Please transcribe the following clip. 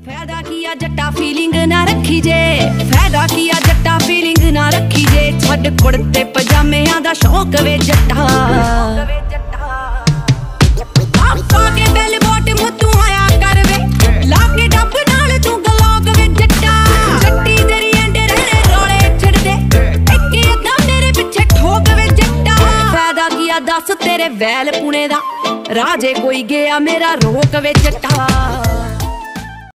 ਫਾਇਦਾ ਕੀ ਆ ਜੱਟਾ ਫੀਲਿੰਗ ਨਾ ਰੱਖੀ ਜੇ, ਫਾਇਦਾ ਕੀ ਆ ਜੱਟਾ ਫੀਲਿੰਗ ਨਾ ਰੱਖੀ ਜੇ। ਛੱਡ ਕੁੜਤੇ ਪਜਾਮਿਆਂ ਦਾ ਸ਼ੌਕ ਵੇ ਜੱਟਾ, ਪਾ ਕੇ ਬੈਲ ਬੋਟਮ ਤੂੰ ਆਇਆ ਕਰ ਵੇ, ਲਾ ਕੇ ਡੱਬ ਨਾਲ ਤੂੰ ਗਲੋਕ ਵੇ ਜੱਟਾ। ਜੱਟੀ ਤੇਰੀ ਐਂਡੇ ਰਹਿਣੇ ਰੋਲੇ ਛੱਡਦੇ, ਇੱਕੇ ਅੱਧਾ ਮੇਰੇ ਪਿੱਛੇ ਠੋਕ ਵੇ ਜੱਟਾ। ਫਾਇਦਾ ਕੀ ਆ ਦੱਸ ਤੇਰੇ ਵੈਲ ਪੁਣੇ ਦਾ, ਰਾਜੇ ਕੋਈ ਗਿਆ ਮੇਰਾ ਰੋਕ ਵੇ ਜੱਟਾ।